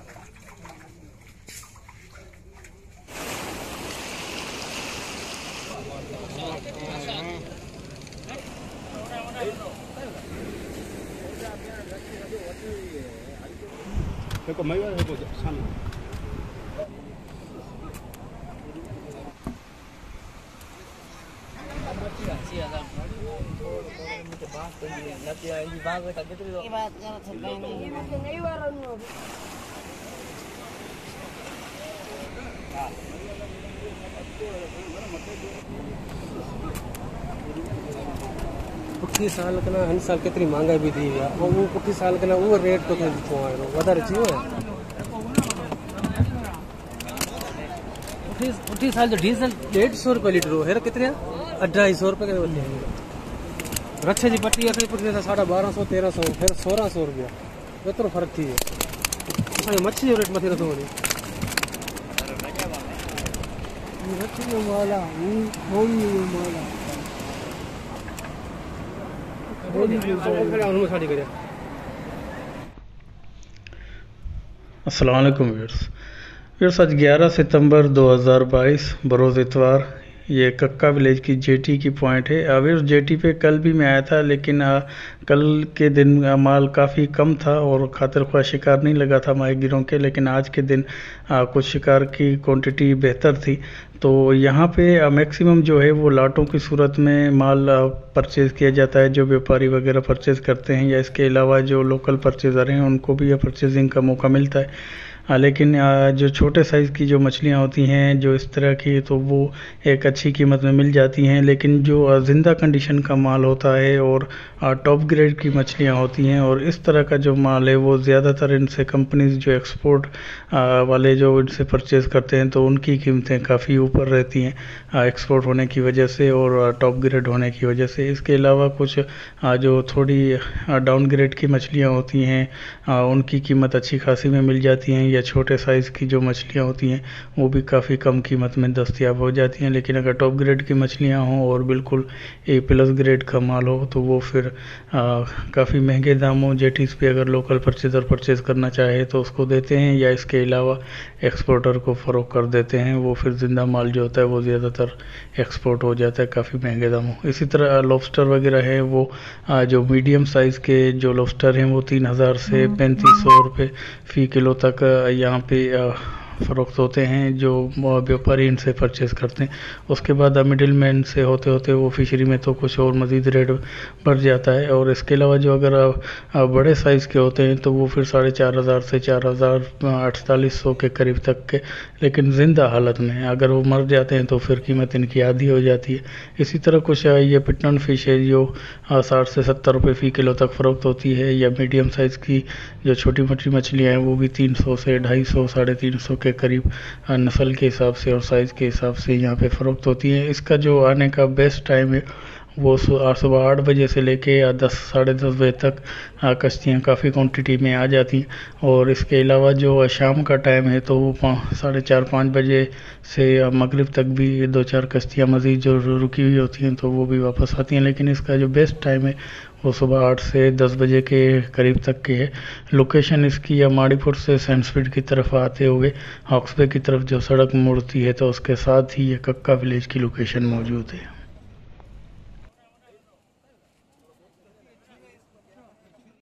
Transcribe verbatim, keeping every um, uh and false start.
देखो मैं 해보자. 산. पुठी साल कना हन साल केतरी महंगाई भी थी यार वो पुठी साल कना वो रेट तो थे दिखो आयो वधारे थियो पुठी पुठी साल जो डीजल डेढ़ सौ रुपये लीटर हो हेरा कितने अढ़ाई सौ रुपये के बोलते हैं रक्षे जी पट्टी असल पुठी था साढ़ा बारह सौ तेरह सौ फिर सोलह सौ रुपया एतिरो फर्क थी वियो मच्छी जो रेट मथे नथो वञे मच्छी जो माल आहे उहो माल आहे अस्सलाम वालेकुम व्यूअर्स व्यूअर्स आज ग्यारह सितंबर दो हज़ार बाईस बरोज़ इतवार ये कक्का विलेज की जेटी की पॉइंट है। व्यूअर्स जेटी पे कल भी मैं आया था लेकिन आ, कल के दिन आ, माल काफ़ी कम था और खातिर ख्वाह शिकार नहीं लगा था माही गिरों के, लेकिन आज के दिन आ, कुछ शिकार की क्वांटिटी बेहतर थी। तो यहाँ पे मैक्सिमम जो है वो लाटों की सूरत में माल परचेज़ किया जाता है, जो व्यापारी वगैरह परचेज़ करते हैं, या इसके अलावा जो लोकल परचेज़र हैं उनको भी यह परचेजिंग का मौका मिलता है। हाँ, लेकिन जो छोटे साइज़ की जो मछलियाँ होती हैं जो इस तरह की, तो वो एक अच्छी कीमत में मिल जाती हैं। लेकिन जो ज़िंदा कंडीशन का माल होता है और टॉप ग्रेड की मछलियाँ होती हैं और इस तरह का जो माल है वो ज़्यादातर इनसे कंपनीज जो एक्सपोर्ट वाले जो इनसे परचेज़ करते हैं तो उनकी कीमतें काफ़ी ऊपर रहती हैं एक्सपोर्ट होने की वजह से और टॉप ग्रेड होने की वजह से। इसके अलावा कुछ जो थोड़ी डाउन ग्रेड की मछलियाँ होती हैं उनकी कीमत अच्छी खासी में मिल जाती हैं, या छोटे साइज़ की जो मछलियाँ होती हैं वो भी काफ़ी कम कीमत में दस्तयाब हो जाती हैं। लेकिन अगर टॉप ग्रेड की मछलियाँ हों और बिल्कुल ए प्लस ग्रेड का माल हो तो वो फिर काफ़ी महंगे दामों जेटीज़ पे अगर लोकल परचेज़र परचेज़ करना चाहे तो उसको देते हैं, या इसके अलावा एक्सपोर्टर को फ़रोख्त कर देते हैं। वो फिर ज़िंदा माल जो होता है वो ज़्यादातर एक्सपोर्ट हो जाता है काफ़ी महंगे दामों। इसी तरह लॉबस्टर वगैरह है वो जो मीडियम साइज़ के जो लॉबस्टर हैं वो तीन हज़ार से पैंतीस सौ रुपये फ़ी किलो तक यहाँ पे फ़रोख्त होते हैं जो व्यापारी इनसे परचेज़ करते हैं। उसके बाद मिडिल मैन से होते होते वो फिशरी में तो कुछ और मज़ीद रेट बढ़ जाता है। और इसके अलावा जो अगर बड़े साइज़ के होते हैं तो वो फिर साढ़े चार हज़ार से चार हज़ार अड़तालीस सौ के करीब तक के, लेकिन ज़िंदा हालत में अगर वो मर जाते हैं तो फिर कीमत इनकी आधी हो जाती है। इसी तरह कुछ ये पिटन फ़िश है जो साठ से सत्तर रुपये फ़ी किलो तक फ़रोख्त होती है, या मीडियम साइज़ की जो छोटी मोटी मछलियाँ हैं वो भी तीन सौ से ढाई सौ साढ़े तीन सौ के करीब नस्ल के हिसाब से और साइज़ के हिसाब से यहाँ पे फ़रोख्त होती है। इसका जो आने का बेस्ट टाइम है वो सुबह आठ बजे से लेके या दस साढ़े दस बजे तक कश्तियाँ काफ़ी क्वांटिटी में आ जाती हैं। और इसके अलावा जो शाम का टाइम है तो वो साढ़े चार पाँच बजे से मगरिब तक भी दो चार कश्तियाँ मज़ीद जो रुकी हुई होती हैं तो वो भी वापस आती हैं। लेकिन इसका जो बेस्ट टाइम है वो सुबह आठ से दस बजे के करीब तक के है। लोकेशन इसकी या माड़ीपुर से सैंडस्पीड की तरफ आते हुए हॉक्सबे की तरफ जो सड़क मुड़ती है तो उसके साथ ही ये कक्का विलेज की लोकेशन मौजूद है।